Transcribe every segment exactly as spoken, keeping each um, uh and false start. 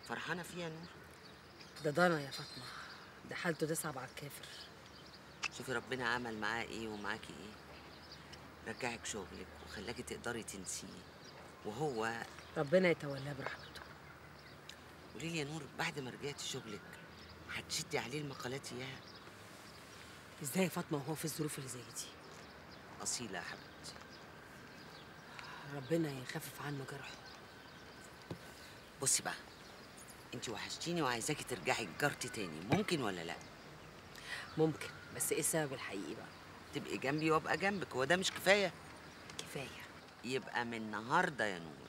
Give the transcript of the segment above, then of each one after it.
فرحانه فيه يا نور؟ ده ضنا يا فاطمه، ده حالته تصعب على الكافر. شوفي ربنا عمل معاه ايه ومعاكي ايه. رجعك شغلك وخلاكي تقدري تنسيه، وهو ربنا يتولاه برحمته. قولي لي يا نور، بعد ما رجعتي شغلك هتشدي عليه المقالات اياها؟ ازاي يا فاطمه وهو في الظروف اللي زي دي؟ اصيله يا حبيبتي. ربنا يخفف عنه جرحه. بصي بقى، انت وحشتيني وعايزاكي ترجعي لجارتي تاني، ممكن ولا لا؟ ممكن، بس ايه السبب الحقيقي بقى؟ تبقي جنبي وابقى جنبك، هو ده مش كفايه؟ كفايه. يبقى من النهارده يا نور.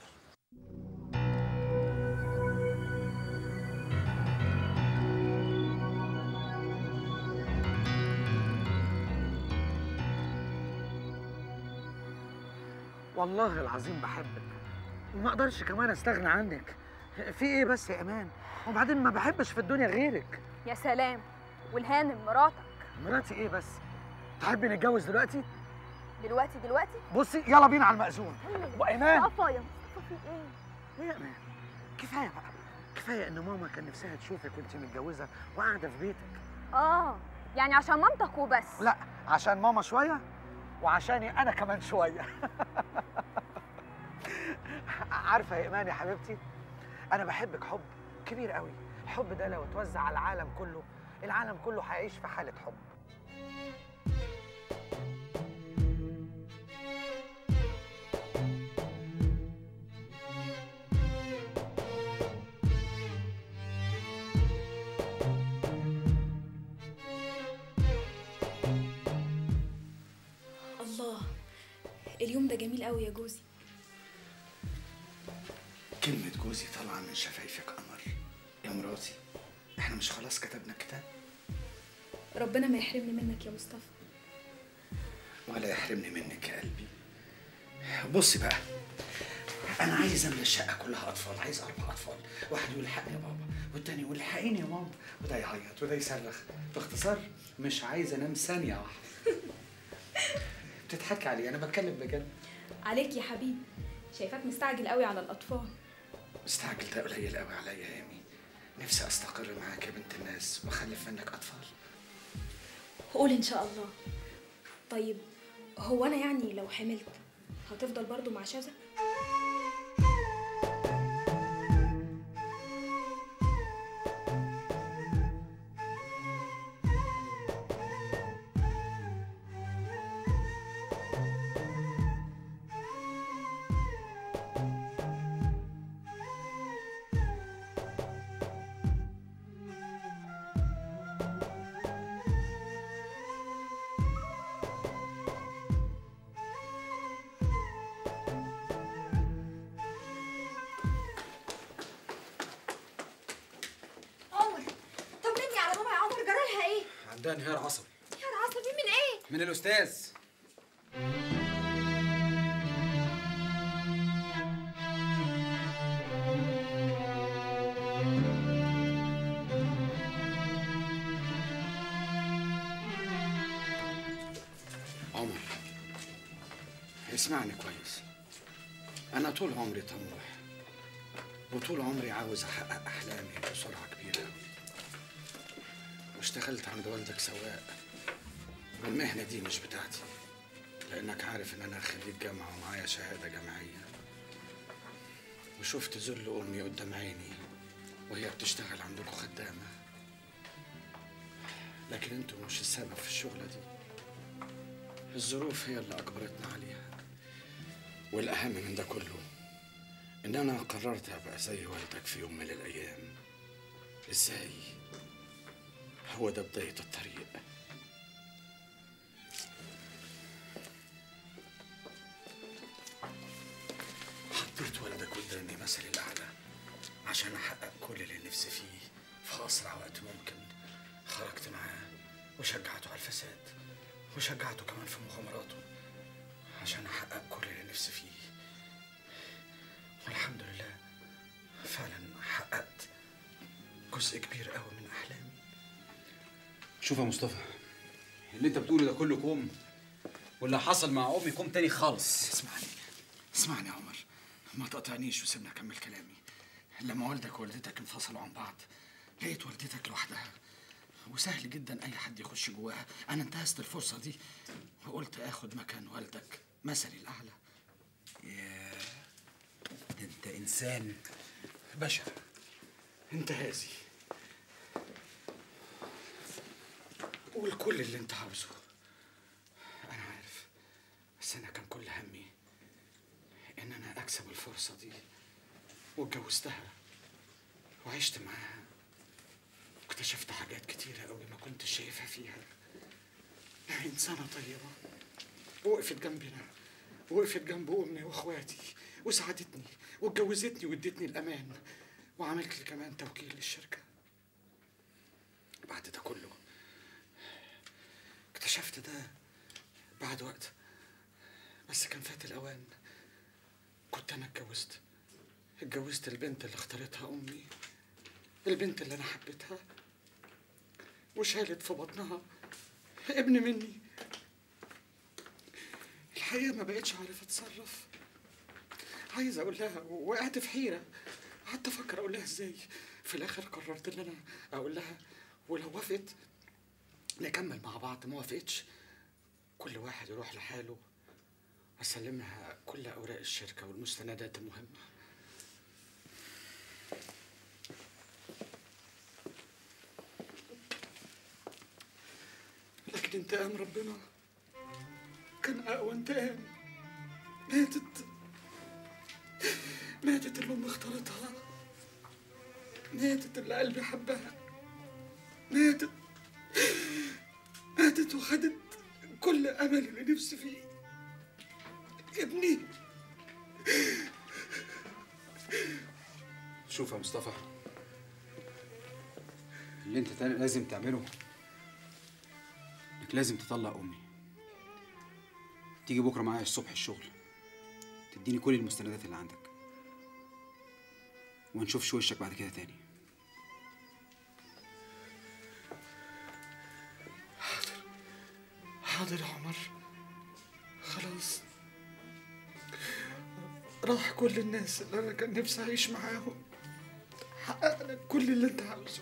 والله العظيم بحبك وما اقدرش كمان استغنى عنك. في ايه بس يا امان؟ وبعدين ما بحبش في الدنيا غيرك. يا سلام، والهانم مراتك. مراتي ايه بس؟ تحبي نتجوز دلوقتي؟ دلوقتي دلوقتي؟ بصي يلا بينا على المأذون. وايمان مصطفى يا مصطفى، في ايه؟ ايه يا امان؟ كفايه بقى، كفايه ان ماما كان نفسها تشوفك وانت متجوزه وقاعده في بيتك. اه، يعني عشان مامتك وبس؟ لا، عشان ماما شويه وعشاني انا كمان شويه. عارفه يا ايمان يا حبيبتي، انا بحبك حب كبير قوي. الحب ده لو اتوزع على العالم كله، العالم كله هيعيش في حاله حب. الله، اليوم ده جميل قوي يا جوزي. كلمة جوزي طالعة من شفايفك قمر يا مراتي. احنا مش خلاص كتبنا الكتاب؟ ربنا ما يحرمني منك يا مصطفى. ولا يحرمني منك يا قلبي. بصي بقى، انا عايز املى الشقة كلها اطفال، عايز اربع اطفال، واحد يقول الحقني يا بابا والتاني يقول الحقيني يا ماما، وده يعيط وده يصرخ. باختصار مش عايز انام ثانية واحدة. بتضحكي علي، انا بتكلم بجد. عليك يا حبيبي، شايفاك مستعجل قوي على الاطفال. مستعجل ده قليل قوي عليا يا ايمي. نفسي استقر معاك يا بنت الناس واخلف منك اطفال. قول ان شاء الله. طيب هو انا يعني لو حملت هتفضل برضو مع شذا؟ عندها انهيار عصبي. انهيار عصبي من ايه؟ من الاستاذ. عمر اسمعني كويس، انا طول عمري طموح وطول عمري عاوز احقق احلامي بسرعه كبيره قوي. واشتغلت عند والدك سواق، والمهنة دي مش بتاعتي، لأنك عارف إن أنا خريج جامعة ومعايا شهادة جامعية. وشفت ذل أمي قدام عيني وهي بتشتغل عندكم خدامة. لكن انتوا مش السبب في الشغلة دي، الظروف هي اللي أجبرتنا عليها. والأهم من ده كله إن أنا قررت أبقى زي والدك في يوم من الأيام. إزاي؟ هو ده بداية الطريق. حطيت والدك قدامي مثلي الأعلى عشان أحقق كل اللي نفسي فيه في أسرع وقت ممكن. خرجت معاه وشجعته على الفساد، وشجعته كمان في مغامراته عشان أحقق كل اللي نفسي فيه. والحمد لله فعلا حققت جزء كبير قوي من أحلامي. شوف يا مصطفى، اللي انت بتقوله ده كله كوم، واللي حصل مع امي كوم تاني خالص. اسمعني اسمعني يا عمر، ما تقطعنيش وسيبني اكمل كلامي. لما والدك ووالدتك انفصلوا عن بعض لقيت والدتك لوحدها، وسهل جدا اي حد يخش جواها. انا انتهزت الفرصه دي وقلت اخد مكان والدك مثلي الاعلى. ياه، ده انت انسان باشا انتهازي. قول كل اللي انت عاوزه، انا عارف، بس انا كان كل همي ان انا اكسب الفرصه دي، واتجوزتها وعشت معاها، واكتشفت حاجات كتيره قوي ما كنتش شايفها فيها. انها انسانه طيبه، وقفت جنبنا، وقفت جنب امي واخواتي، وساعدتني واتجوزتني وادتني الامان، وعملت لي كمان توكيل للشركه. بعد ده كله اكتشفت ده بعد وقت، بس كان فات الاوان. كنت انا اتجوزت اتجوزت البنت اللي اختارتها امي، البنت اللي انا حبيتها، وشالت في بطنها ابن مني. الحقيقه ما بقتش عارف اتصرف، عايز اقول لها وقعت في حيره، قعدت افكر اقول لها ازاي. في الاخر قررت ان انا اقول لها، ولو وافقت نكمل مع بعض، ما وافقتش كل واحد يروح لحاله، اسلمها كل اوراق الشركه والمستندات المهمه. لكن انتقام ربنا كان اقوى انتقام. ماتت ماتت اللي امي اختارتها، ماتت اللي قلبي حبها، ماتت ماتت وخدت كل امل اللي نفسي فيه، ابني. شوف يا مصطفى، اللي انت لازم تعمله انك لازم تطلق امي. تيجي بكره معايا الصبح الشغل، تديني كل المستندات اللي عندك، وما نشوفش وشك بعد كده تاني. حاضر حاضر يا عمر، خلاص راح كل الناس اللي انا كان نفسي اعيش معاهم، حقق لك كل اللي انت عاوزه.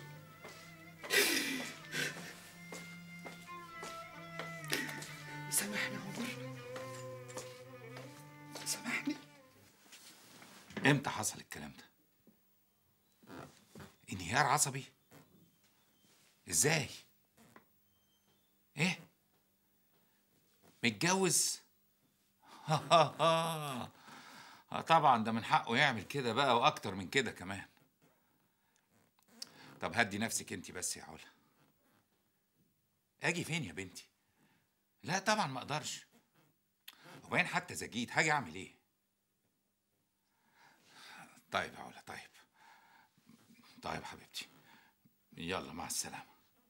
سامحني يا عمر، سامحني. امتى حصل الكلام ده؟ انهيار عصبي؟ ازاي؟ ايه؟ متجوز؟ اه طبعا ده من حقه يعمل كده بقى، واكتر من كده كمان. طب هدي نفسك انت بس يا علا. اجي فين يا بنتي؟ لا طبعا ما اقدرش، وبعدين حتى زجيت هاجي اعمل ايه؟ طيب يا علا، طيب طيب حبيبتي، يلا مع السلامة.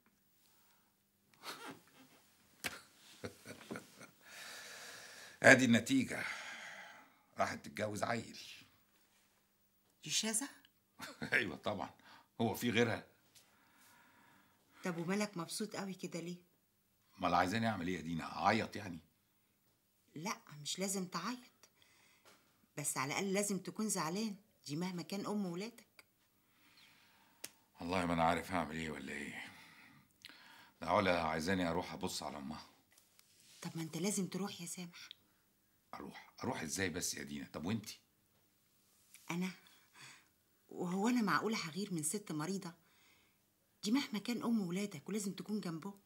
ادي النتيجة، راحت تتجوز عيل. دي شاذة؟ ايوه طبعا، هو في غيرها؟ طب ومالك مبسوط قوي كده ليه؟ امال عايزاني اعمل ايه يا دينا؟ اعيط يعني؟ لا مش لازم تعيط، بس على الاقل لازم تكون زعلان، دي مهما كان ام ولادك. والله ما انا عارف هعمل ايه ولا ايه. ده علا عايزاني اروح ابص على امها. طب ما انت لازم تروح يا سامح. اروح اروح ازاي بس يا دينا؟ طب وانتي؟ انا وهو انا معقوله هغير من ست مريضه؟ دي مهما كان ام ولادك ولازم تكون جنبه.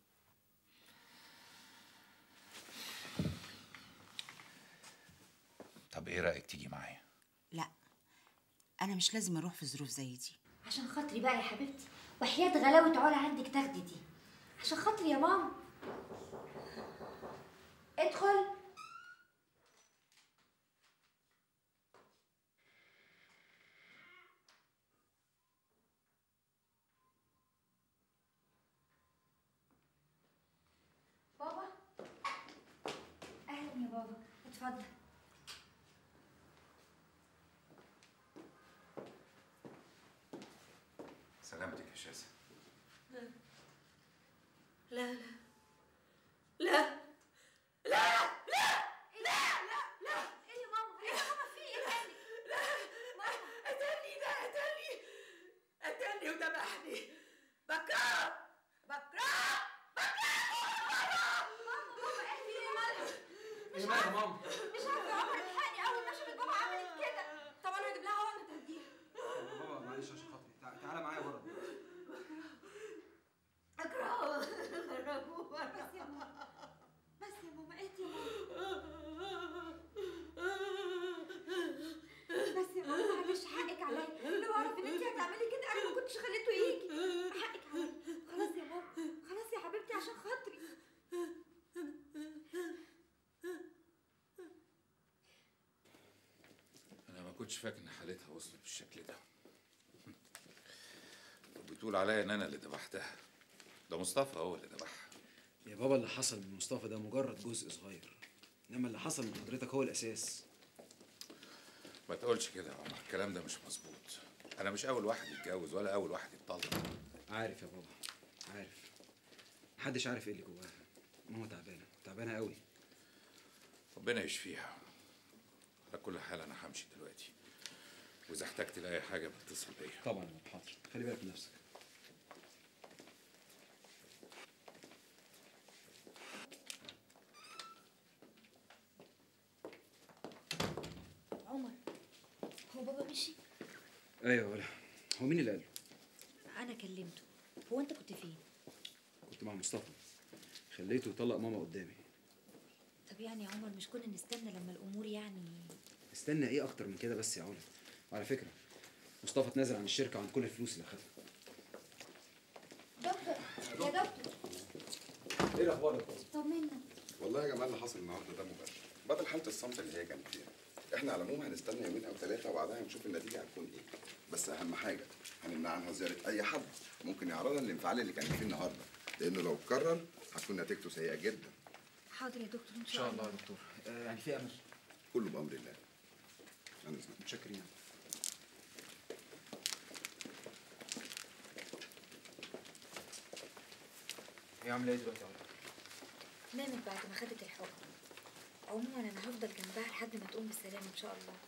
طب ايه رايك تيجي معايا؟ لا انا مش لازم اروح في ظروف زي دي. عشان خاطري بقى يا حبيبتي، وحياة غلاوة علا عندك تاخدي دي، عشان خاطري يا ماما. ادخل. بابا اهلا يا بابا، اتفضل. سلامتك يا شاذة. لا لا لا لا لا لا لا لا. ايه يا ماما؟ ايه يا ماما؟ في ايه تاني؟ لا ماما قتلني، ده قتلني بكرهني بكره بكره ايه مالها يا ماما؟ مش عارفه يا عمر الحقني اول ما شافت بابا عملت كده. طب انا هجيب لها عقنه تهديها. بابا معلش عشان خاطري، تع- تعالى معايا بره. اكرهه بس يا ماما بس يا ماما اهدي يا ماما بس يا ماما معلش حقك عليا. لو اعرف ان انت هتعملي كده انا ما كنتش خليته يجي. حقك عليا. خلاص يا ماما خلاص يا حبيبتي عشان خاطري. انا ما كنتش فاكر ان حالتها وصلت بالشكل ده. بتقول عليا ان انا اللي ذبحتها. ده مصطفى هو اللي ذبحها. يا بابا اللي حصل من مصطفى ده مجرد جزء صغير، انما اللي حصل من حضرتك هو الاساس. ما تقولش كده يا عمر، الكلام ده مش مظبوط. انا مش اول واحد يتجوز ولا اول واحد يتطلق. عارف يا بابا عارف. محدش عارف ايه اللي جواها. ماما تعبانه تعبانه قوي. ربنا يشفيها. على كل حال انا همشي دلوقتي، واذا احتجت لاي حاجه بتصل بيا. طبعا يا بابا حاضر، خلي بالك من نفسك. عمر هو بابا مشي؟ ايوه ولا هو مين اللي قاله؟ انا كلمته. هو انت كنت فين؟ كنت مع مصطفى، خليته يطلق ماما قدامي. طب يعني يا عمر مش كنا نستنى لما الامور يعني. استنى ايه اكتر من كده بس يا علا؟ وعلى فكره مصطفى اتنازل عن الشركه وعن كل الفلوس اللي خدها. دكتور يا دكتور ايه الاخبار يا دكتور؟ طمنا. والله يا جماعه اللي حصل النهارده ده مباشر بدل حاله الصمت اللي هي كانت فيها. احنا على العموم هنستنى يومين او ثلاثه وبعدها هنشوف النتيجه هتكون ايه. بس اهم حاجه هنمنع عنها زياره اي حد ممكن يعرضها للانفعال اللي كانت فيه النهارده، لانه لو اتكرر هتكون نتيجته سيئه جدا. حاضر يا دكتور ان ان شاء الله يا دكتور. آه يعني في امل؟ كله بامر الله. انا متشكرين. هي عامله ايه دلوقتي يا عمر؟ نامت بعد ما خدت الحكم. عموما انا هفضل جنبها لحد ما تقوم بالسلامه ان شاء الله.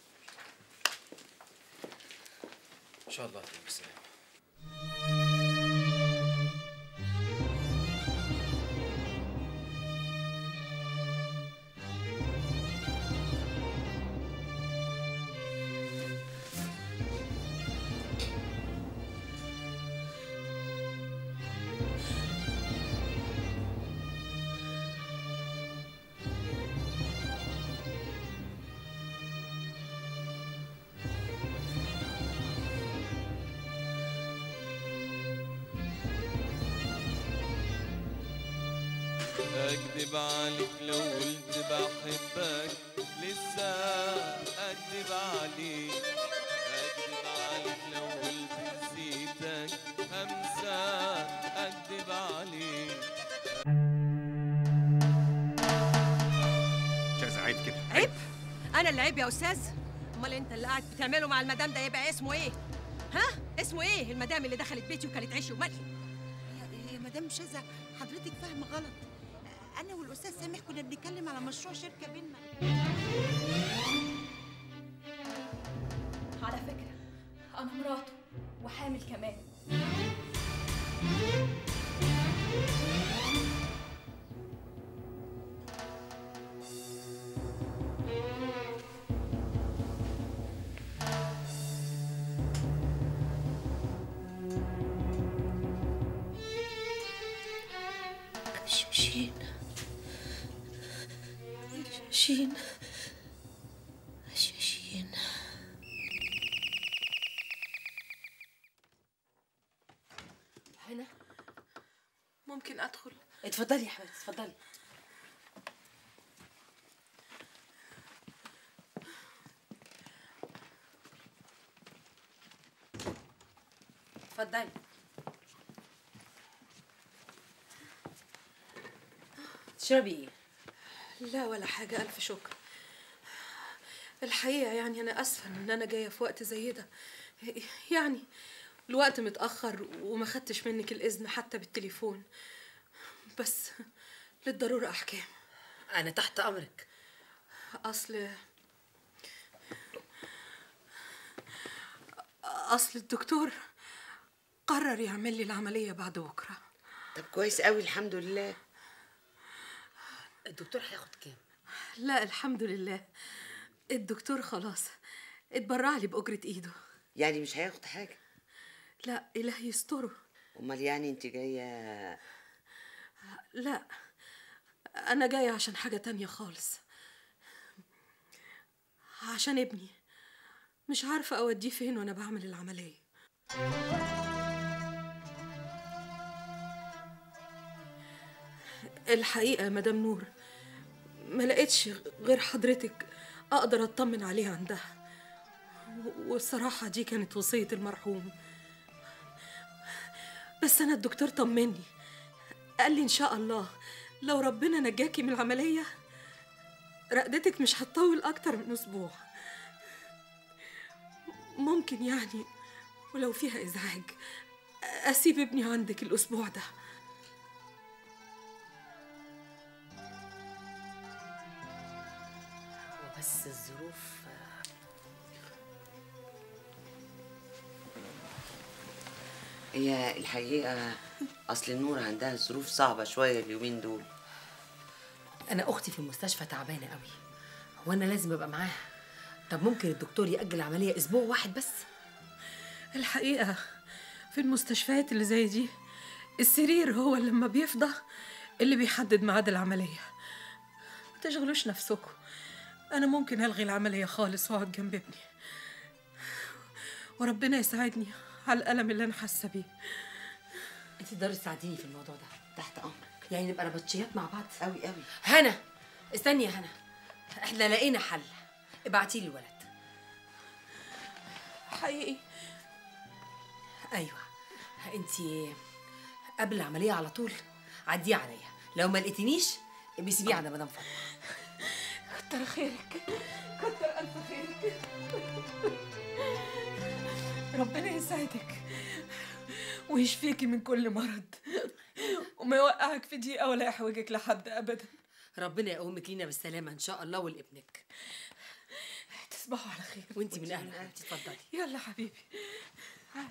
ان شاء الله تقوم بالسلامه. أكدب عليك لو قلت بحبك لسه أكدب عليك. أكدب عليك لو قلت نسيتك همسة أكدب عليك. شاذة عيب كده. عيب؟ انا اللي عيب يا استاذ؟ امال انت اللي قاعد بتعمله مع المدام ده يبقى اسمه ايه؟ ها؟ اسمه ايه المدام اللي دخلت بيتي وكانت عيشي وملحي؟ يا, يا مدام شاذة حضرتك فاهمه غلط. انا والاستاذ سامح كنا بنتكلم على مشروع شركه بينا. على فكرة أنا مراته وحامل كمان. شين شين شين هنا ممكن ادخل؟ اتفضلي يا حبيبتي اتفضلي. اتفضلي. تشربي ايه؟ لا ولا حاجة، ألف شكر. الحقيقة يعني أنا آسفة إن أنا جاية في وقت زي ده. يعني الوقت متأخر وما خدتش منك الإذن حتى بالتليفون، بس للضرورة أحكام. أنا تحت أمرك. أصل أصل الدكتور قرر يعمل لي العملية بعد بكرة. طب كويس قوي، الحمد لله. الدكتور هياخد كام؟ لا الحمد لله، الدكتور خلاص اتبرع لي بأجرة ايده. يعني مش هياخد حاجة؟ لا إله يستره. امال يعني انت جاية؟ لا أنا جاية عشان حاجة تانية خالص، عشان ابني. مش عارفة أوديه فين وأنا بعمل العملية. الحقيقة يا مدام نور ما لقيتش غير حضرتك أقدر أطمن عليه عندها، والصراحة دي كانت وصية المرحوم. بس أنا الدكتور طمني، قال لي إن شاء الله لو ربنا نجاكي من العملية رقدتك مش هتطول أكتر من أسبوع. ممكن يعني ولو فيها إزعاج أسيب ابني عندك الأسبوع ده. بس الظروف هي الحقيقة أصل نور عندها ظروف صعبة شوية اليومين دول. انا اختي في المستشفى تعبانه قوي، هو انا لازم ابقى معاها؟ طب ممكن الدكتور يأجل العمليه اسبوع واحد بس؟ الحقيقة في المستشفيات اللي زي دي السرير هو اللي لما بيفضى اللي بيحدد ميعاد العملية. ما تشغلوش نفسكم، أنا ممكن ألغي العملية خالص وأقعد جنب ابني، وربنا يساعدني على الألم اللي أنا حاسة بيه. انت تقدري تساعديني في الموضوع ده؟ تحت أمرك. يعني نبقى نبطشيات مع بعض؟ قوي قوي. هنا استني يا هنا، احنا لقينا حل، ابعتي لي الولد. حقيقي؟ ايوه، انت قبل العمليه على طول عديه عليا، لو ما لقيتنيش بيسيبيه عند مدام فاطمه. كتر خيرك، كتر ألف خيرك. ربنا يسعدك ويشفيكي من كل مرض وما يوقعك في دقيقة ولا يحوجك لحد أبدا. ربنا يقومك لينا بالسلامة إن شاء الله ولابنك. تصبحوا على خير. وانتي من أهل حبيبتي، اتفضلي. يلا حبيبي تعال.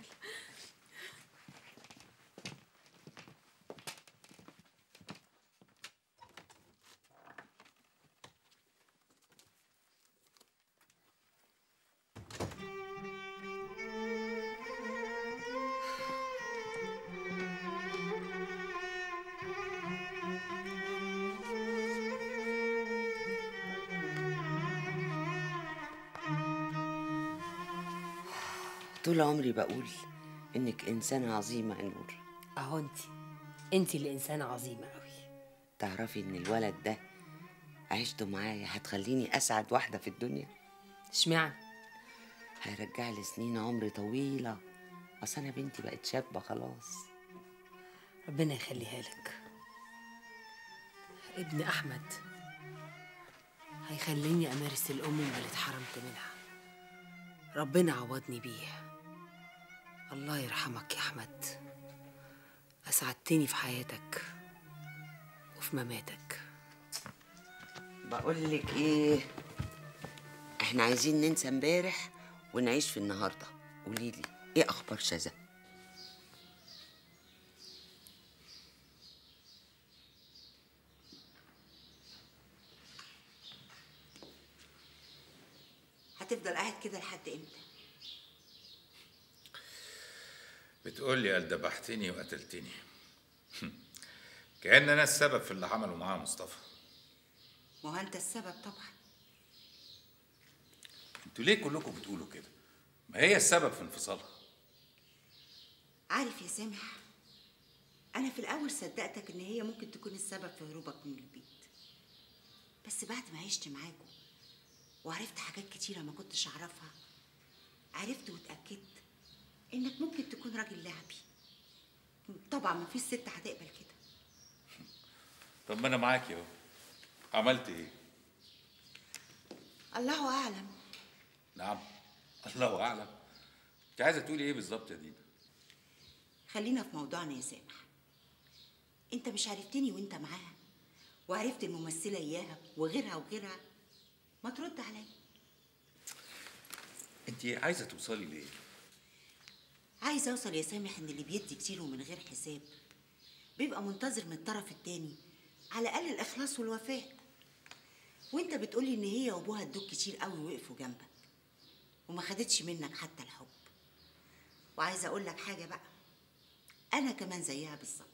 طول عمري بقول إنك إنسانة عظيمة يا نور. أهو انتي انتي اللي إنسانة عظيمة أوي. تعرفي إن الولد ده عشته معايا هتخليني أسعد واحدة في الدنيا. اشمعنى؟ هيرجع لي سنين عمر طويلة، أصل أنا بنتي بقت شابة خلاص. ربنا يخليها لك. ابن أحمد هيخليني أمارس الأم اللي اتحرمت منها، ربنا عوضني بيه. الله يرحمك يا أحمد، أسعدتني في حياتك وفي مماتك. بقول لك إيه، إحنا عايزين ننسى امبارح ونعيش في النهاردة. قولي لي إيه أخبار شذا؟ هتفضل قاعد كده لحد امتى؟ بتقول لي قال دبحتني وقتلتني. كأن انا السبب في اللي عمله معاه مصطفى. ما هو انت السبب طبعا. انتوا ليه كلكم بتقولوا كده؟ ما هي السبب في انفصالها. عارف يا سامح، انا في الاول صدقتك ان هي ممكن تكون السبب في هروبك من البيت، بس بعد ما عشت معاكم وعرفت حاجات كتيره ما كنتش اعرفها، عرفت واتاكدت انك ممكن تكون راجل لعبي. طبعا ما فيش ست هتقبل كده. طب ما انا معاكي اهو. عملت ايه؟ الله اعلم. نعم، الله اعلم. انت عايزه تقولي ايه بالظبط يا دينا؟ خلينا في موضوعنا يا سامح. انت مش عرفتني وانت معاها، وعرفت الممثله اياها وغيرها وغيرها، ما ترد عليا. انت عايزه توصلي ليه؟ عايزه اوصل يا سامح ان اللي بيدي كتير ومن غير حساب بيبقى منتظر من الطرف التاني على الاقل الاخلاص والوفاء. وانت بتقولي ان هي وابوها ادوك كتير قوي وقفوا جنبك وما خدتش منك حتى الحب. وعايزه اقول لك حاجه بقى، انا كمان زيها بالظبط.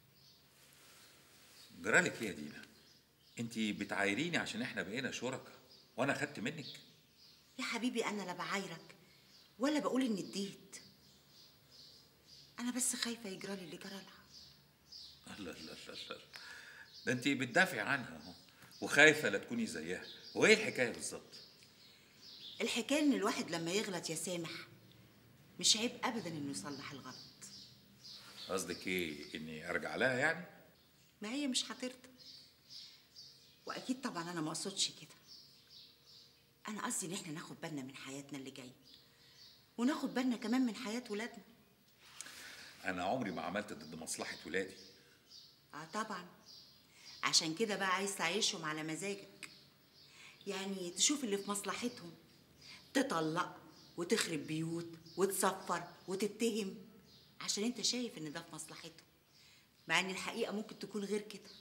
جرالك ايه يا دينا؟ انت بتعايريني عشان احنا بقينا شركاء وانا خدت منك؟ يا حبيبي انا لا بعايرك ولا بقول اني اديت، انا بس خايفه يجرالي اللي جرالها. الله الله الله، ده انت بتدافعي عنها اهو وخايفه لا تكوني زيها. وايه الحكايه بالظبط؟ الحكايه ان الواحد لما يغلط يا سامح مش عيب ابدا انه يصلح الغلط. قصدك ايه؟ اني ارجع لها يعني؟ ما هي مش هترضى، واكيد طبعا انا ما اقصدش كده. انا قصدي ان احنا ناخد بالنا من حياتنا اللي جايه وناخد بالنا كمان من حياه ولادنا. انا عمري ما عملت ضد مصلحه ولادي. اه طبعا، عشان كده بقى عايز تعيشهم على مزاجك، يعني تشوف اللي في مصلحتهم، تطلق وتخرب بيوت وتسفر وتتهم عشان انت شايف ان ده في مصلحتهم، مع ان الحقيقه ممكن تكون غير كده.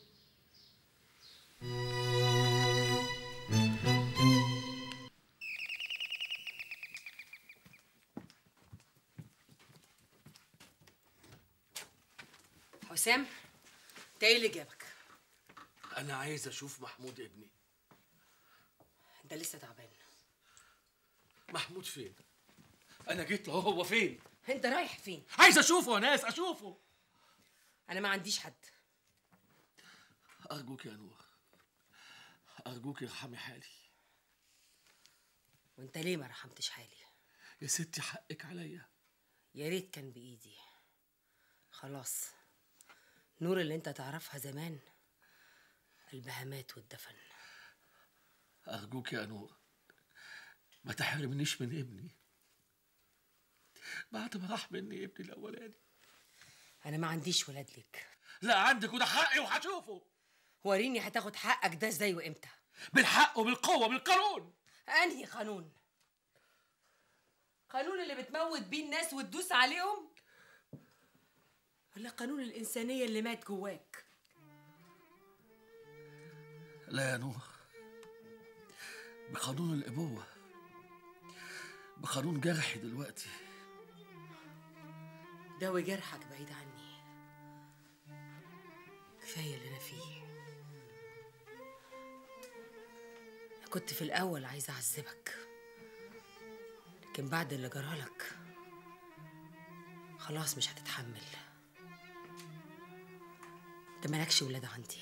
حسام، انت ايه اللي جابك؟ أنا عايز أشوف محمود ابني. انت لسه تعبان. محمود فين؟ أنا جيت له، هو فين؟ انت رايح فين؟ عايز أشوفه يا ناس، أشوفه. انا ما عنديش حد. أرجوك يا نور، أرجوك ارحمي حالي. وانت ليه ما رحمتش حالي؟ يا ستي حقك عليا. يا ريت كان بإيدي. خلاص، نور اللي انت تعرفها زمان قلبها مات واتدفن. أرجوك يا نور ما تحرمنيش من ابني بعد ما راح مني ابني الأولاني. أنا ما عنديش ولاد لك. لا عندك، وده حقي وهشوفه. وريني هتاخد حقك ده ازاي وامتى؟ بالحق وبالقوة بالقانون. أنهي قانون؟ قانون اللي بتموت بيه الناس وتدوس عليهم؟ ولا قانون الإنسانية اللي مات جواك؟ لا يا نور، بقانون الأبوة، بقانون جرحي دلوقتي. داوي جرحك بعيد عني، كفاية اللي أنا فيه. كنت في الأول عايزة أعذبك، لكن بعد اللي جرالك خلاص مش هتتحمل. انت مالكش ولاد عندي.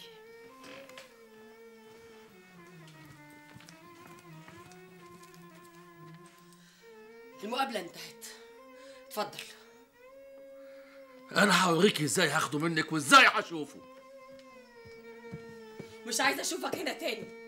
المقابلة انتهت، اتفضل. أنا هوريكي إزاي هاخده منك وإزاي هشوفه. مش عايزة أشوفك هنا تاني.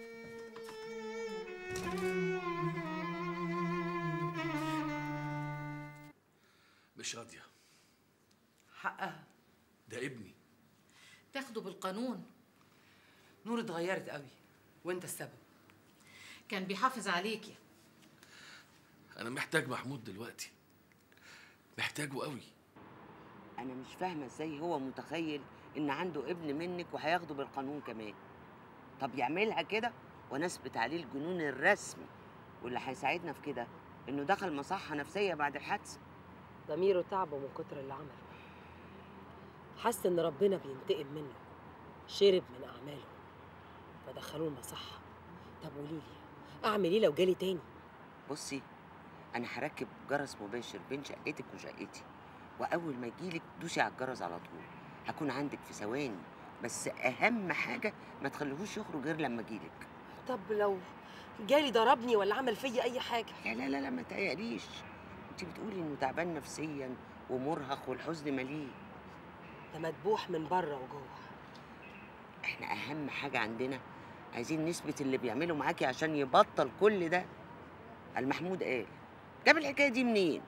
مش راضية. حقها. ده ابني. تاخده بالقانون. نور اتغيرت قوي وانت السبب. كان بيحافظ عليكي. أنا محتاج محمود دلوقتي، محتاجه قوي. انا مش فاهمه ازاي هو متخيل ان عنده ابن منك وهياخده بالقانون كمان. طب يعملها كده وانا اثبت عليه الجنون الرسمي، واللي هيساعدنا في كده انه دخل مصحه نفسيه بعد الحادثه. ضميره تعبه من كتر اللي عمله، حس ان ربنا بينتقم منه، شرب من اعماله فدخلوه المصحه. طب قولي لي اعمل ايه لو جالي تاني؟ بصي، انا هركب جرس مباشر بين شقتك وشقتي، واول ما يجيلك دوسي على الجرس على طول. هكون عندك في ثواني، بس اهم حاجه ما تخليهوش يخرج غير لما اجيلك. طب لو جالي ضربني ولا عمل فيا اي حاجه؟ لا لا لا لا ما تقلقيش، انت بتقولي انه تعبان نفسيا ومرهق والحزن مليه. ده مدبوح من بره وجوه. احنا اهم حاجه عندنا عايزين نثبت اللي بيعمله معاكي عشان يبطل كل ده. المحمود قال جاب الحكايه دي منين؟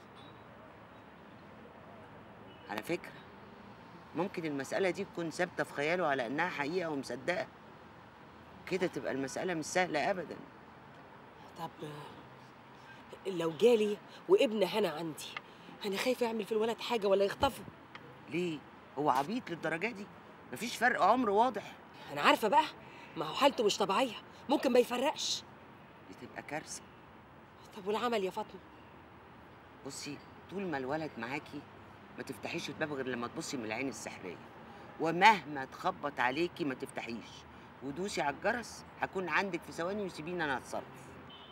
على فكره ممكن المساله دي تكون ثابته في خياله على انها حقيقه ومصدقه، كده تبقى المساله مش سهله ابدا. طب لو جالي وابن هنا عندي انا خايفه يعمل في الولد حاجه ولا يخطفه. ليه؟ هو عبيط للدرجه دي؟ مفيش فرق عمر واضح. انا عارفه بقى، ما هو حالته مش طبيعيه، ممكن ما يفرقش. دي تبقى كارثه. طب والعمل يا فاطمه؟ بصي، طول ما الولد معاكي ما تفتحيش الباب غير لما تبصي من العين السحريه، ومهما تخبط عليكي ما تفتحيش، ودوسي على الجرس هكون عندك في ثواني وسيبيني انا اتصرف.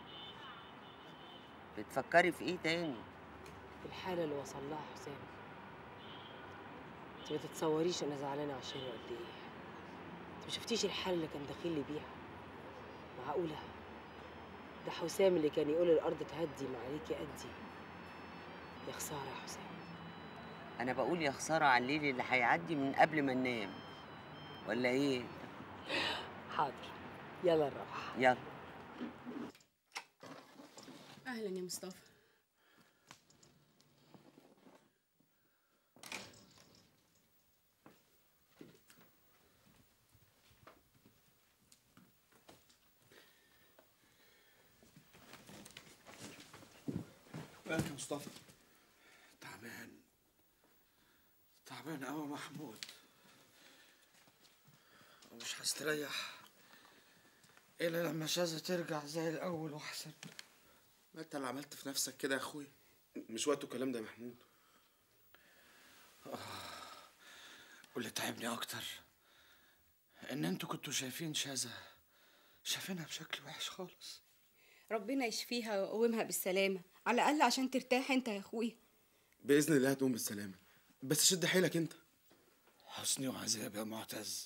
بتفكري في ايه تاني؟ الحاله اللي وصل لها حسام، انت ما تتصوريش انا زعلانه عشانه قد ايه. انت ما شفتيش الحاله اللي كان داخل لي بيها؟ معقوله ده حسام اللي كان يقول الارض تهدي ما عليكي ادي؟ يا خساره يا حسام. انا بقول يا خساره على الليل اللي هيعدي من قبل ما ننام، ولا ايه؟ حاضر، يلا نروح. يلا. اهلا يا مصطفى. مالك يا مصطفى؟ تعبان تعبان قوي محمود، ومش هستريح الا لما شاذة ترجع زي الاول واحسن. ما انت اللي عملت في نفسك كده يا اخويا، مش وقته الكلام ده يا محمود. آه. واللي تعبني اكتر ان انتوا كنتوا شايفين شاذة شايفينها بشكل وحش خالص. ربنا يشفيها ويقومها بالسلامه، على الاقل عشان ترتاح انت يا اخويا. باذن الله هتقوم بالسلامه، بس شد حيلك انت. حزني وعذاب يا معتز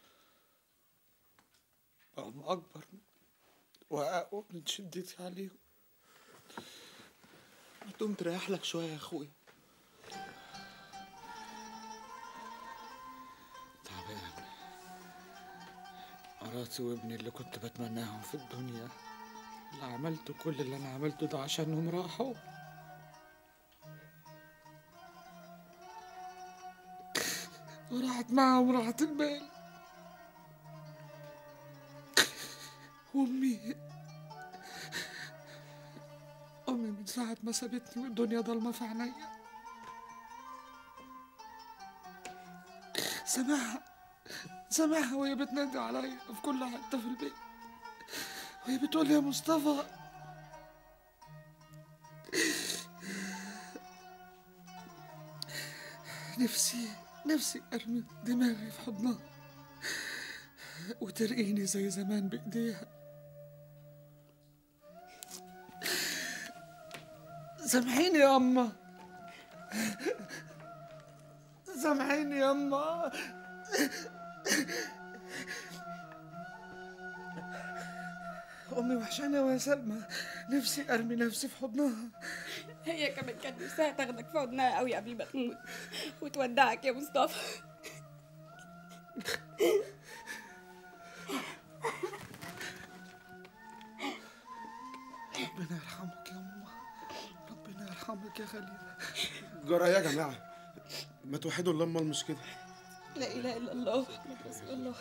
بقوا اكبر واقوى من شدتي عليهم. ما تقوم تريح لك شويه يا اخويا. تعبان. مراتي وابني اللي كنت بتمناهم في الدنيا، اللي عملته كل اللي انا عملته ده عشانهم راحوا. وراحت معهم راحة البال. وامي امي من ساعة ما سابتني والدنيا ضلمة في عينيا، سامعها سامعها وهي بتنادي عليا في كل حتة في البيت، وهي بتقول يا مصطفى. نفسي نفسي ارمي دماغي في حضنها وترقيني زي زمان بايديها. سامحيني يا اما، سامحيني يا اما. امي وحشاني يا سلمى، نفسي ارمي نفسي في حضنها. هي كمان كانت نفسها تاخدك في حضنها قوي قبل ما تموت وتودعك يا مصطفى. ربنا يرحمك يا ماما، ربنا يرحمك يا خليل. جرى يا جماعه، ما توحدوا الله، امال مش كده. لا اله الا الله محمد رسول الله.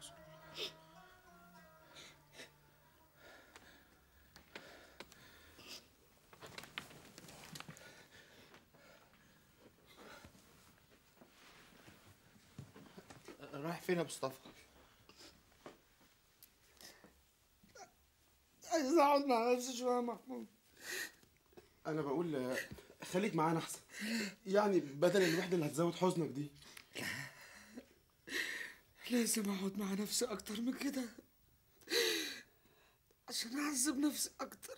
رايح فين يا مصطفى؟ عايز اقعد مع نفسي شويه يا محمود. انا بقول خليك معانا احسن، يعني بدل الوحده اللي هتزود حزنك دي. لازم اقعد مع نفسي اكتر من كده عشان اعذب نفسي اكتر.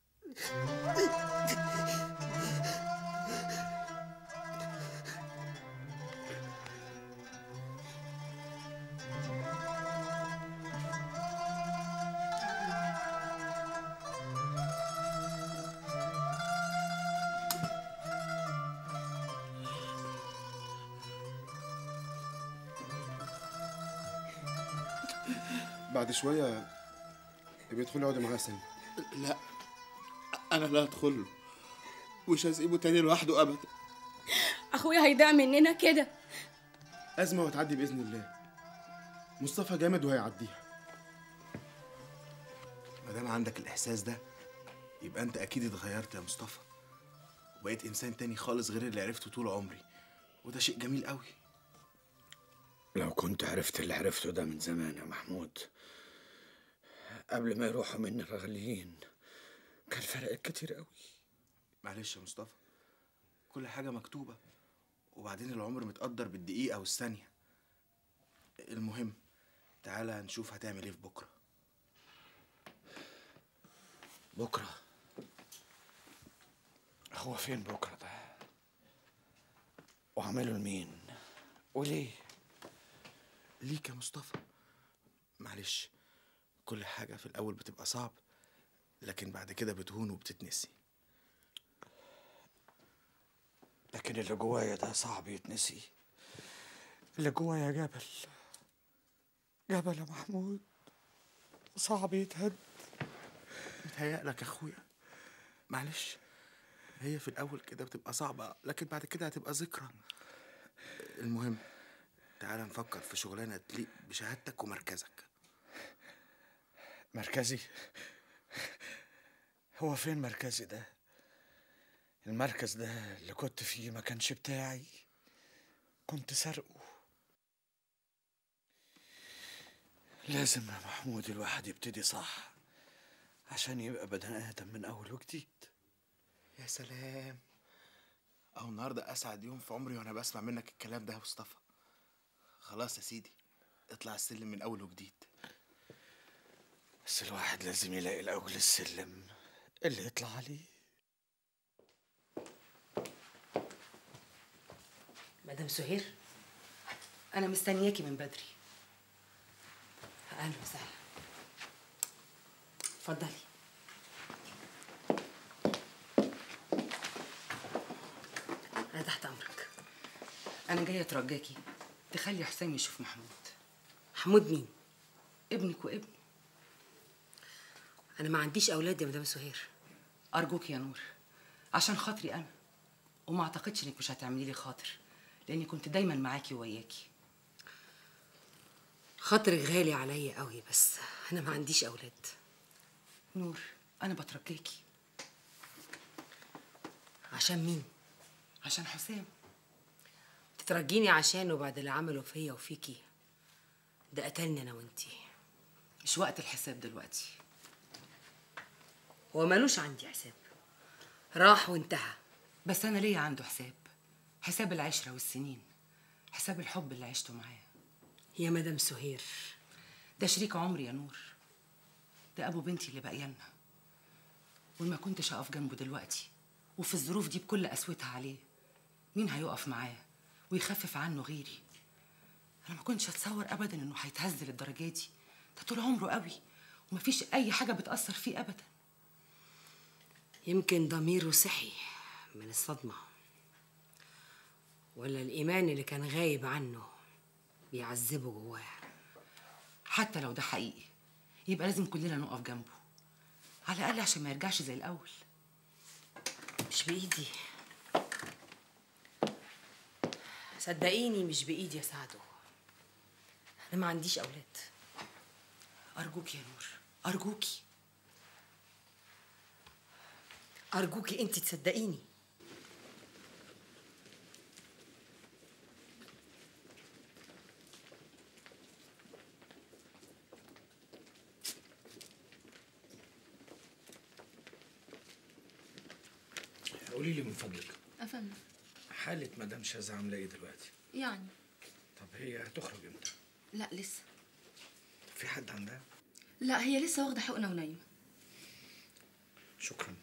بعد شويه بيدخل يقعد معايا سنة. لا، انا لا ادخله، مش هسيبه تاني لوحده ابدا. اخويا هيضيع مننا كده. ازمه وهتعدي باذن الله. مصطفى جامد وهيعديها. ما دام عندك الاحساس ده يبقى انت اكيد اتغيرت يا مصطفى، وبقيت انسان تاني خالص غير اللي عرفته طول عمري، وده شيء جميل قوي. لو كنت عرفت اللي عرفته ده من زمان يا محمود، قبل ما يروحوا مني الغاليين، كان فرقت كتير قوي. معلش يا مصطفى، كل حاجة مكتوبة، وبعدين العمر متقدر بالدقيقة والثانية. المهم تعالى نشوف هتعمل ايه في بكرة. بكرة؟ هو فين بكرة ده؟ وعمله لمين؟ وليه؟ ليك يا مصطفى. معلش، كل حاجة في الأول بتبقى صعب، لكن بعد كده بتهون وبتتنسي. لكن اللي جوايا ده صعب يتنسي. اللي جوايا جبل، جبل يا محمود، صعب يتهد. متهيألك يا أخويا. معلش، هي في الأول كده بتبقى صعبة، لكن بعد كده هتبقى ذكرى. المهم تعالى نفكر في شغلانة تليق بشهادتك ومركزك. مركزي؟ هو فين مركزي ده؟ المركز ده اللي كنت فيه ما كانش بتاعي، كنت سرقه. لازم يا محمود الواحد يبتدي صح عشان يبقى بني آدم من أول وجديد. يا سلام، أهو النهاردة أسعد يوم في عمري وأنا بسمع منك الكلام ده يا مصطفى. خلاص يا سيدي، اطلع السلم من أول وجديد. بس الواحد لازم يلاقي الأول السلم اللي يطلع عليه. مدام سهير، أنا مستنياكي من بدري. أهلا وسهلا، اتفضلي. أنا تحت أمرك. أنا جاية أترجاكي تخلي حسام يشوف محمود. محمود مين؟ ابنك وابني. أنا ما عنديش أولاد يا مدام سهير. أرجوك يا نور، عشان خاطري أنا، وما أعتقدش إنك مش هتعملي لي خاطر، لأني كنت دايما معاكي ووياكي. خاطرك غالي عليا قوي، بس أنا ما عنديش أولاد. نور، أنا بترجاكي. عشان مين؟ عشان حسام. تترجيني عشانه بعد اللي عمله فيا وفيكي؟ ده قتلني أنا وإنتي. مش وقت الحساب دلوقتي. هو مالوش عندي حساب، راح وانتهى. بس أنا ليا عنده حساب، حساب العشرة والسنين، حساب الحب اللي عشته معاه. يا مدام سهير، ده شريك عمري يا نور، ده أبو بنتي اللي بقينا، وما كنتش أقف جنبه دلوقتي وفي الظروف دي بكل قسوتها عليه، مين هيقف معاه ويخفف عنه غيري؟ أنا ما كنتش أتصور أبدا إنه هيتهز للدرجة دي، ده طول عمره قوي ومفيش أي حاجة بتأثر فيه أبدا. يمكن ضميره صحي من الصدمة، ولا الإيمان اللي كان غايب عنه بيعذبه جواه. حتى لو ده حقيقي يبقى لازم كلنا نقف جنبه، على الأقل عشان ما يرجعش زي الأول. مش بإيدي، صدقيني مش بإيدي أساعده. أنا ما عنديش أولاد. أرجوكي يا نور، أرجوكي أرجوكي أنت تصدقيني. قولي لي من فضلك، أفهم. حالة مدام شاذة عاملة ايه دلوقتي؟ يعني طب هي هتخرج امتى؟ لا لسه. في حد عندها؟ لا، هي لسه واخدة حقنة ونايمة. شكرا.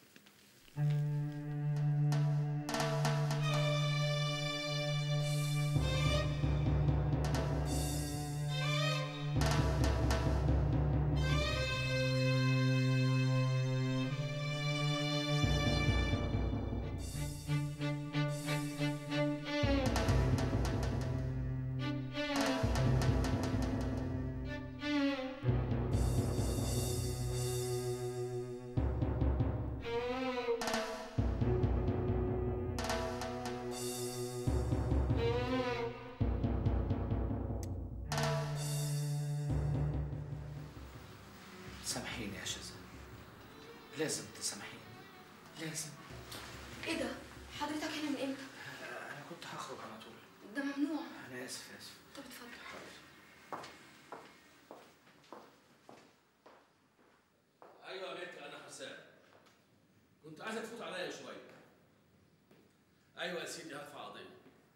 سامحيني يا شاذة، لازم تسامحيني، لازم. ايه ده؟ ايوه يا سيدي هدفع قضيه.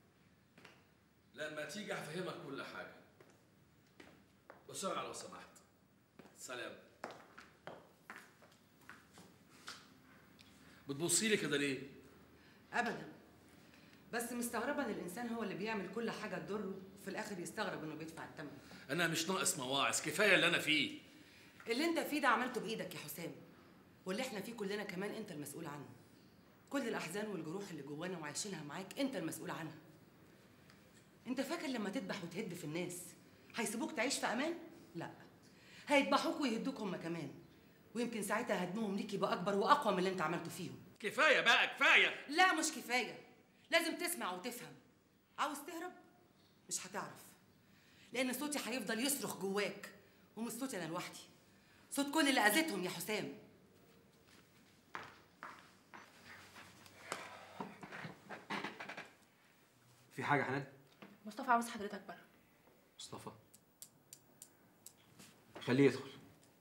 لما تيجي هفهمك كل حاجه. بسرعه لو سمحت. سلام. بتبصي لي كده ليه؟ ابدا، بس مستغربه ان الانسان هو اللي بيعمل كل حاجه تضره في الاخر يستغرب انه بيدفع الثمن. انا مش ناقص مواعظ، كفايه اللي انا فيه. اللي انت فيه ده عملته بايدك يا حسام، واللي احنا فيه كلنا كمان انت المسؤول عنه. كل الاحزان والجروح اللي جوانا وعايشينها معاك انت المسؤول عنها. انت فاكر لما تذبح وتهد في الناس هيسيبوك تعيش في امان؟ لا، هيذبحوك ويهدوك هم كمان، ويمكن ساعتها هدمهم ليك يبقى اكبر واقوى من اللي انت عملته فيهم. كفايه بقى كفايه. لا مش كفايه، لازم تسمع وتفهم. عاوز تهرب؟ مش هتعرف، لان صوتي هيفضل يصرخ جواك، ومش صوتي انا لوحدي، صوت كل اللي اذيتهم يا حسام. في حاجه حنان؟ مصطفى عاوز حضرتك بره. مصطفى خليه يدخل.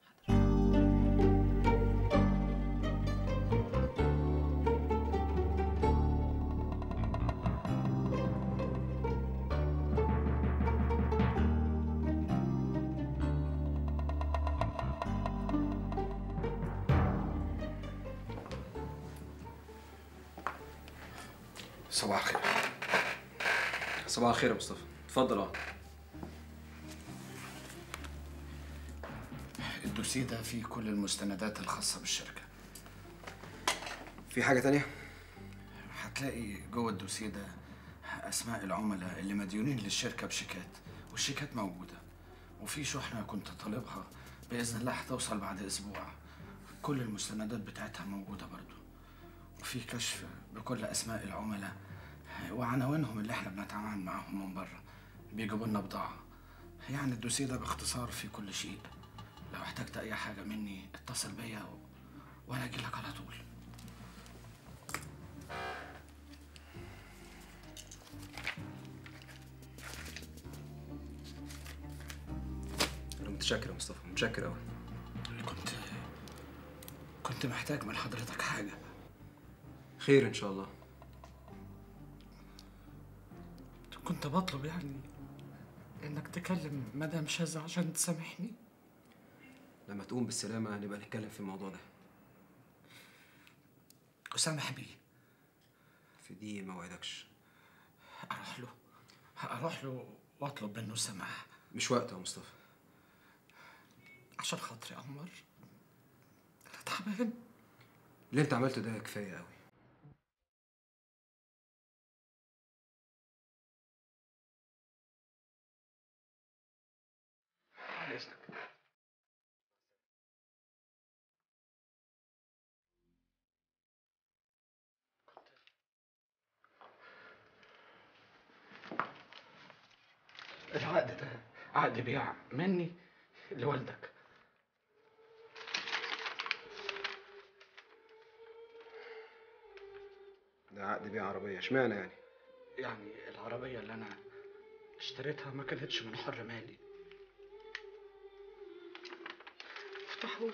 صباح الخير. صباح الخير يا مصطفى، اتفضل اقعد. الدوسيه ده فيه كل المستندات الخاصة بالشركة. في حاجة تانية؟ هتلاقي جوه الدوسيه ده أسماء العملاء اللي مديونين للشركة بشيكات، والشيكات موجودة، وفي شحنة كنت طالبها بإذن الله هتوصل بعد أسبوع. كل المستندات بتاعتها موجودة برضو، وفي كشف بكل أسماء العملاء وعناوينهم اللي احنا بنتعامل معاهم من بره، بيجيبوا لنا بضاعة. يعني الدوسيه ده باختصار في كل شيء. لو احتجت أي حاجة مني اتصل بيا و... وأنا أجي لك على طول. أنا متشكر يا مصطفى، متشكر أوي. كنت كنت محتاج من حضرتك حاجة. خير إن شاء الله. كنت بطلب يعني إنك تكلم مدام شاذة عشان تسامحني. لما تقوم بالسلامة نبقى نتكلم في الموضوع ده. أسامح بيه. في دي ما وعدكش. أروح له أروح له وأطلب منه السماح. مش وقته يا مصطفى. عشان خاطري يا عمر، أنا تعبان. اللي أنت عملته ده كفاية أوي. على إذنك. العقد ده عقد بيع مني لوالدك. ده عقد بيع عربية، اشمعنى يعني؟ يعني العربية اللي أنا اشتريتها ما كانتش من حر مالي. افتحوا.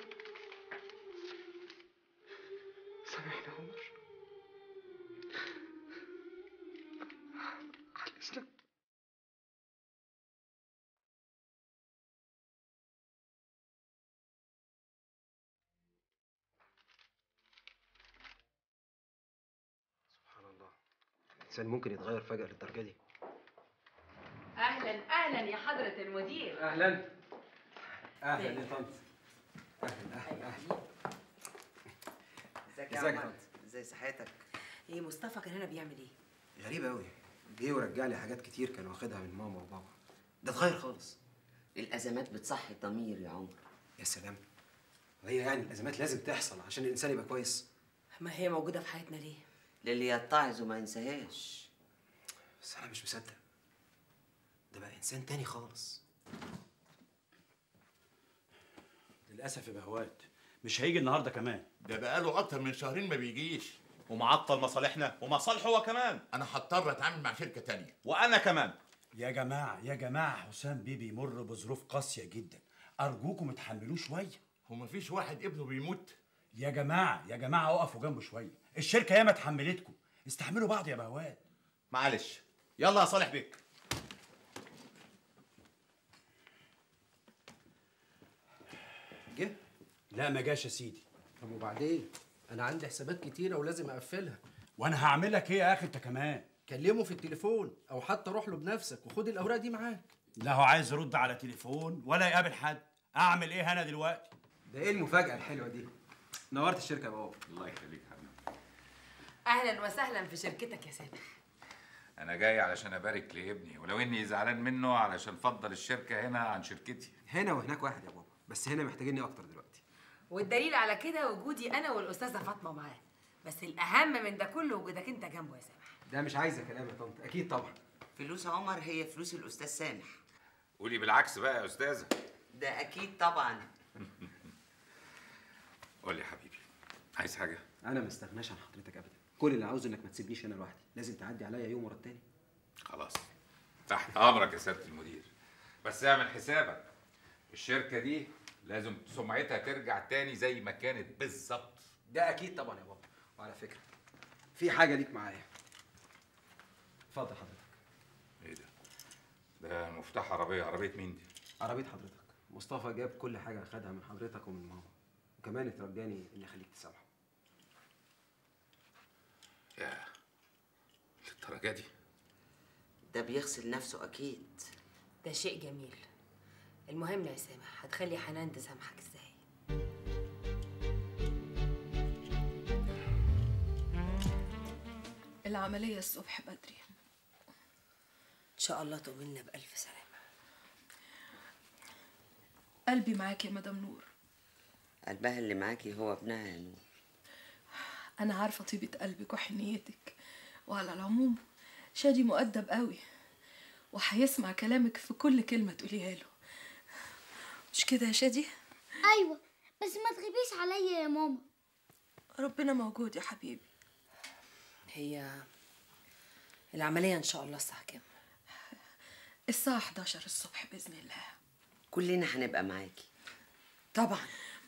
سامحني يا عمر. على إذنك. سبحان الله، الإنسان ممكن يتغير فجأة للدرجة دي. اهلا اهلا يا حضرة المدير. أهلا أهلا يا طنط. أهلا أهلا أهلا. ازيك يا ازيك يا عمر؟ طنط؟ ازي صحتك؟ ايه مصطفى كان هنا بيعمل ايه؟ غريب أوي، جه ورجع لي حاجات كتير كان واخدها من ماما وبابا. ده اتغير خالص. الأزمات بتصحي الضمير يا عمر. يا سلام، وهي يعني الأزمات لازم تحصل عشان الإنسان يبقى كويس؟ ما هي موجودة في حياتنا ليه؟ للي يتعظ وما ينساهاش. بس أنا مش مصدق، ده بقى إنسان تاني خالص. للأسف يا بهوات مش هيجي النهارده كمان. ده بقاله أكتر من شهرين ما بيجيش، ومعطل مصالحنا ومصالحه هو كمان. أنا هضطر أتعامل مع شركة تانية. وأنا كمان. يا جماعة يا جماعة حسام بيه بيمر بظروف قاسية جدا، أرجوكم اتحملوه شوية. هو مفيش واحد ابنه بيموت؟ يا جماعة يا جماعة اقفوا جنبه شوية، الشركة ياما اتحملتكم، استحملوا بعض يا بهوات. معلش يلا يا صالح بيك. جه؟ لا ما جاش يا سيدي. طب وبعدين؟ انا عندي حسابات كتيره ولازم اقفلها. وانا هعمل لك ايه يا اخي انت كمان؟ كلمه في التليفون او حتى روح له بنفسك وخد الاوراق دي معاك. لا هو عايز يرد على تليفون ولا يقابل حد. اعمل ايه انا دلوقتي؟ ده ايه المفاجأة الحلوة دي؟ نورت الشركة يا بابا. الله يخليك حبيبي. اهلا وسهلا في شركتك يا سامح. انا جاي علشان ابارك لابني، ولو اني زعلان منه علشان فضل الشركه هنا عن شركتي. هنا وهناك واحد يا بابا، بس هنا محتاجيني اكتر دلوقتي. والدليل على كده وجودي انا والاستاذه فاطمه معاه، بس الاهم من ده كله وجودك انت جنبه يا سامح. ده مش عايزة كلام يا طنط، اكيد طبعا. فلوس عمر هي فلوس الاستاذ سامح. قولي بالعكس بقى يا استاذه. ده اكيد طبعا. قول لي يا حبيبي، عايز حاجه؟ انا ما استغناش عن حضرتك ابدا، كل اللي عاوزه انك ما تسيبنيش انا لوحدي، لازم تعدي عليا يوم ورا التاني. خلاص تحت امرك يا سياده المدير، بس اعمل حسابك الشركه دي لازم سمعتها ترجع تاني زي ما كانت بالظبط. ده اكيد طبعا يا بابا. وعلى فكره في حاجه ليك معايا. اتفضل حضرتك. ايه ده؟ ده مفتاح عربيه. عربيه مين دي؟ عربيه حضرتك. مصطفى جاب كل حاجه اخدها من حضرتك ومن ماما، وكمان اترجاني اني اخليك تسامحه. يا للدرجه دي؟ ده بيغسل نفسه اكيد. ده شيء جميل. المهم يا سامح، هتخلي حنان تسامحك ازاي؟ العملية الصبح بدري. ان شاء الله تقوملنا بألف سلامة. قلبي معاك يا مدام نور. قلبها اللي معاكي هو ابنها يا نور. أنا عارفة طيبة قلبك وحنيتك، وعلى العموم شادي مؤدب قوي وهيسمع كلامك في كل كلمة تقوليها له. مش كده يا شادي؟ ايوه، بس ما تغيبيش عليا يا ماما. ربنا موجود يا حبيبي. هي العملية ان شاء الله الساعة كام؟ الساعة حداشر الصبح بإذن الله. كلنا هنبقى معاكي. طبعا.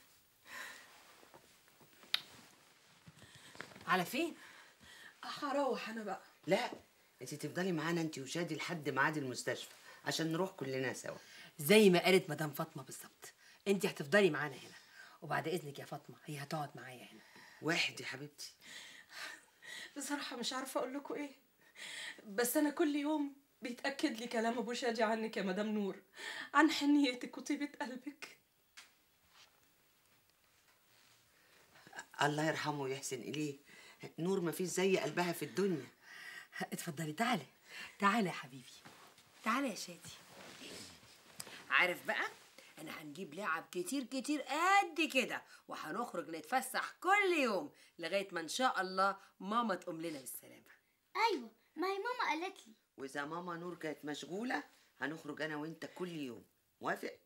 على فين؟ هروح انا بقى. لا انت تفضلي معانا انت وشادي لحد ميعاد المستشفى عشان نروح كلنا سوا. زي ما قالت مدام فاطمه بالظبط، انت هتفضلي معانا هنا، وبعد اذنك يا فاطمه هي هتقعد معايا هنا. واحد يا حبيبتي. بصراحه مش عارفه اقول لكم ايه، بس انا كل يوم بيتاكد لي كلام ابو شادي عنك يا مدام نور، عن حنيتك وطيبه قلبك. الله يرحمه ويحسن اليه. نور ما فيش زي قلبها في الدنيا. اتفضلي. تعالي تعالي يا حبيبي، تعالي يا شادي. عارف بقى، انا هنجيب لعب كتير كتير قد كده، وهنخرج نتفسح كل يوم لغايه ما ان شاء الله ماما تقوم لنا بالسلامه. ايوه، ما هي ماما قالت لي. واذا ماما نور كانت مشغوله هنخرج انا وانت كل يوم. موافق؟